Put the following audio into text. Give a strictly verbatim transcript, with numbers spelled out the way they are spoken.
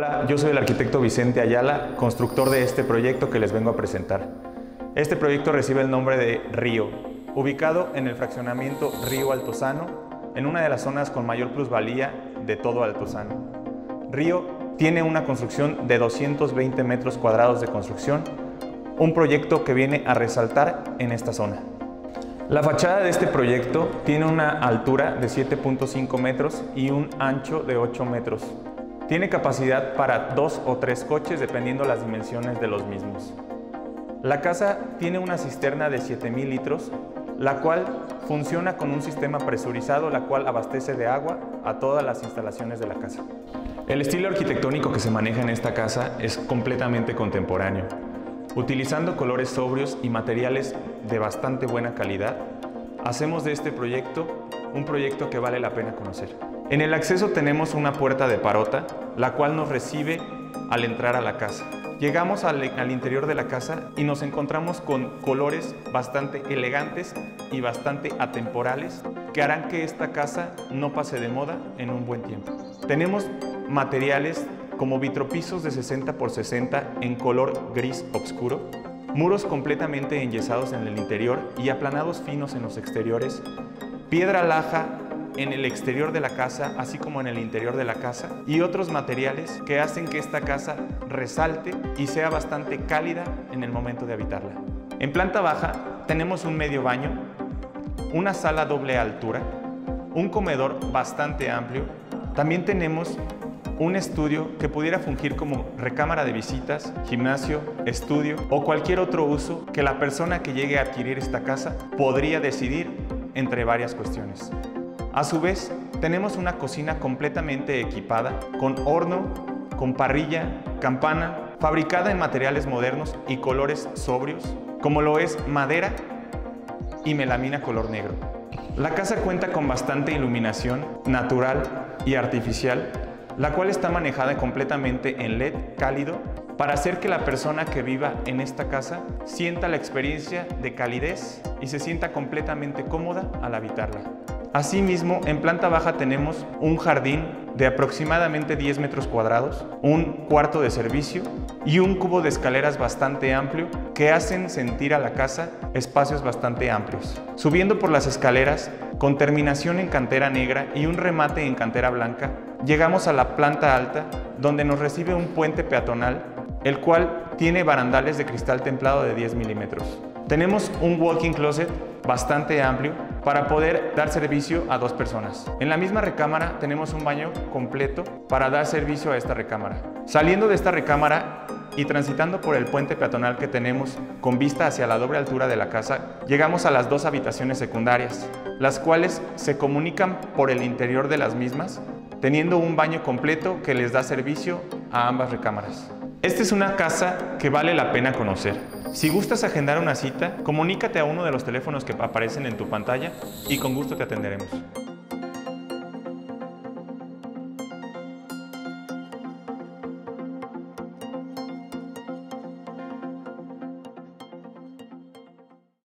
Hola, yo soy el arquitecto Vicente Ayala, constructor de este proyecto que les vengo a presentar. Este proyecto recibe el nombre de Río, ubicado en el fraccionamiento Río Altozano, en una de las zonas con mayor plusvalía de todo Altozano. Río tiene una construcción de doscientos veinte metros cuadrados de construcción, un proyecto que viene a resaltar en esta zona. La fachada de este proyecto tiene una altura de siete punto cinco metros y un ancho de ocho metros. Tiene capacidad para dos o tres coches dependiendo las dimensiones de los mismos. La casa tiene una cisterna de siete mil litros, la cual funciona con un sistema presurizado, la cual abastece de agua a todas las instalaciones de la casa. El estilo arquitectónico que se maneja en esta casa es completamente contemporáneo. Utilizando colores sobrios y materiales de bastante buena calidad, hacemos de este proyecto un proyecto que vale la pena conocer. En el acceso tenemos una puerta de parota, la cual nos recibe al entrar a la casa. Llegamos al, al interior de la casa y nos encontramos con colores bastante elegantes y bastante atemporales que harán que esta casa no pase de moda en un buen tiempo. Tenemos materiales como vitropisos de sesenta por sesenta en color gris oscuro, muros completamente enyesados en el interior y aplanados finos en los exteriores, piedra laja en el exterior de la casa, así como en el interior de la casa, y otros materiales que hacen que esta casa resalte y sea bastante cálida en el momento de habitarla. En planta baja tenemos un medio baño, una sala doble altura, un comedor bastante amplio. También tenemos un estudio que pudiera fungir como recámara de visitas, gimnasio, estudio o cualquier otro uso que la persona que llegue a adquirir esta casa podría decidir entre varias cuestiones. A su vez, tenemos una cocina completamente equipada con horno, con parrilla, campana, fabricada en materiales modernos y colores sobrios, como lo es madera y melamina color negro. La casa cuenta con bastante iluminación natural y artificial, la cual está manejada completamente en L E D cálido para hacer que la persona que viva en esta casa sienta la experiencia de calidez y se sienta completamente cómoda al habitarla. Asimismo, en planta baja tenemos un jardín de aproximadamente diez metros cuadrados, un cuarto de servicio y un cubo de escaleras bastante amplio que hacen sentir a la casa espacios bastante amplios. Subiendo por las escaleras, con terminación en cantera negra y un remate en cantera blanca, llegamos a la planta alta, donde nos recibe un puente peatonal, el cual tiene barandales de cristal templado de diez milímetros. Tenemos un walk-in closet bastante amplio para poder dar servicio a dos personas. En la misma recámara tenemos un baño completo para dar servicio a esta recámara. Saliendo de esta recámara y transitando por el puente peatonal que tenemos con vista hacia la doble altura de la casa, llegamos a las dos habitaciones secundarias, las cuales se comunican por el interior de las mismas, teniendo un baño completo que les da servicio a ambas recámaras. Esta es una casa que vale la pena conocer. Si gustas agendar una cita, comunícate a uno de los teléfonos que aparecen en tu pantalla y con gusto te atenderemos.